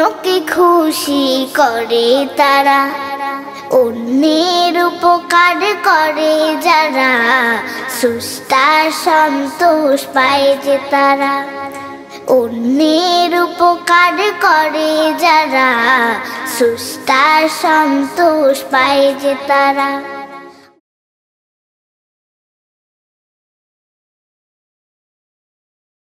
অন্যকে খুশি করে তারা, অন্যের উপকার করে যারা, স্রষ্টার সন্তোষ পায় যে তারা। অন্যের উপকার করে যারা, স্রষ্টার সন্তোষ পায় যে তারা।